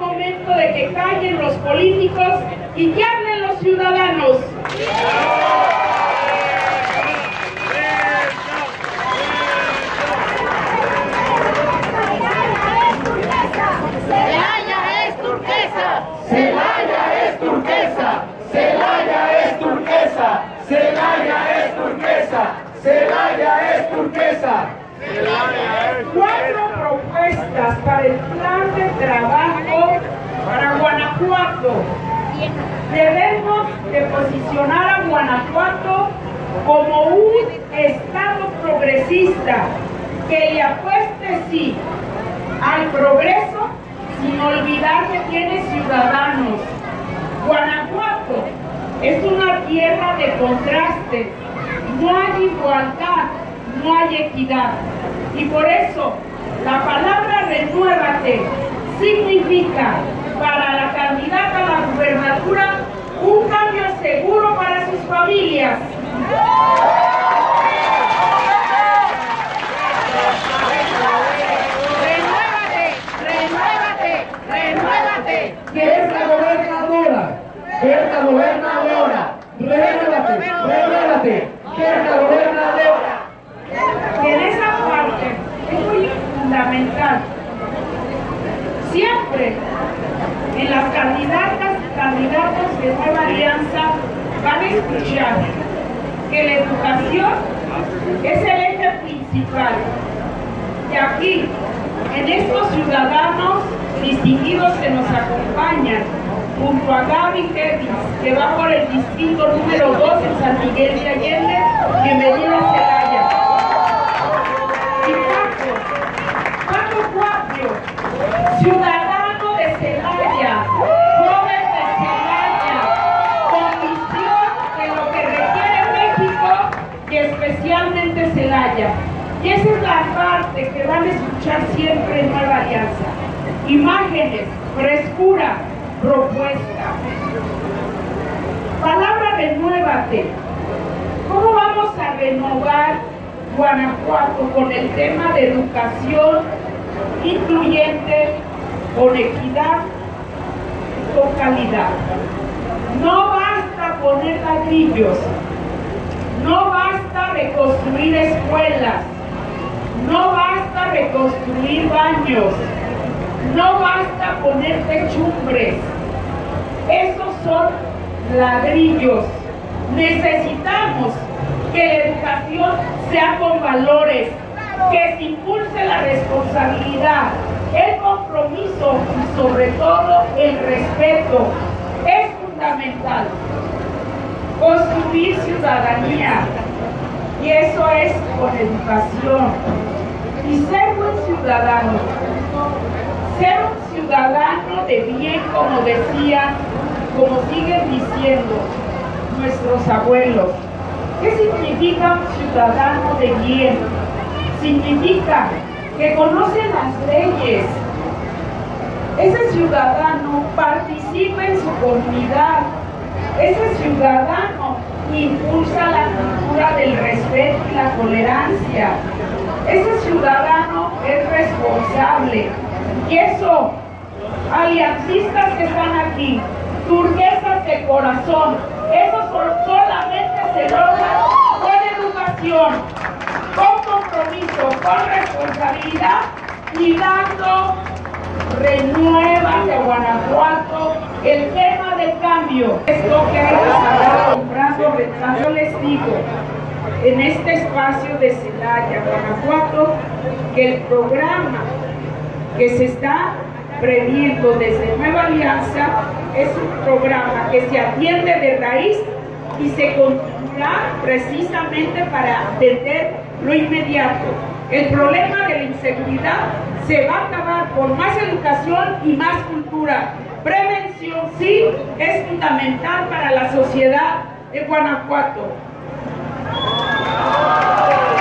momento de que callen los políticos y que hablen los ciudadanos. Celaya es turquesa, Celaya es turquesa, Celaya es turquesa, Celaya es turquesa, Celaya es turquesa. 4 propuestas para el plan de trabajo para Guanajuato. Debemos de posicionar a Guanajuato como un estado progresista que le apueste sí al progreso sin olvidar que tiene ciudadanos. Guanajuato es una tierra de contrastes, no hay igualdad, no hay equidad. Y por eso la palabra renuévate significa para la candidata a la gubernatura un cambio seguro para sus familias. renuévate, renuévate, renuévate. Berta gobernadora, Berta gobernadora, renuévate, renuévate, Berta gobernadora. Y en esa parte es muy fundamental. Siempre en las candidatas y candidatos de Nueva Alianza van a escuchar que la educación es el eje principal. Y aquí, en estos ciudadanos distinguidos que nos acompañan, junto a Gaby Kevin, que va por el distrito número 2 en San Miguel de Allende, y en Medina Celaya. Y Paco Cuapio, ciudadano de Celaya, joven de Celaya, con visión de lo que requiere México y especialmente Celaya. Y esa es la parte que van a escuchar siempre en Nueva Alianza. Imágenes, frescura, propuesta. Palabra renuévate. ¿Cómo vamos a renovar Guanajuato con el tema de educación incluyente, con equidad, con calidad? No basta poner ladrillos, no basta reconstruir escuelas, no basta reconstruir baños, no basta poner techumbres. Esos son ladrillos. Necesitamos que la educación sea con valores, que se impulse la responsabilidad, el compromiso y sobre todo el respeto. Es fundamental construir ciudadanía, y eso es con educación. Y ser buen ciudadano, ser un ciudadano de bien, como decían, como siguen diciendo nuestros abuelos. ¿Qué significa un ciudadano de bien? Significa que conoce las leyes. Ese ciudadano participa en su comunidad. Ese ciudadano impulsa la cultura del respeto y la tolerancia. Ese ciudadano es responsable. Y eso, aliancistas que están aquí, turquesas de corazón, eso solamente se logra con educación, con compromiso, con responsabilidad y dando renuévate a Guanajuato, el tema del cambio. Esto que hay que estar comprando, yo les digo, en este espacio de Celaya, Guanajuato, que el programa que se está previendo desde Nueva Alianza es un programa que se atiende de raíz y se continuará precisamente para atender lo inmediato. El problema de la inseguridad se va a acabar por más educación y más cultura. Prevención sí es fundamental para la sociedad de Guanajuato.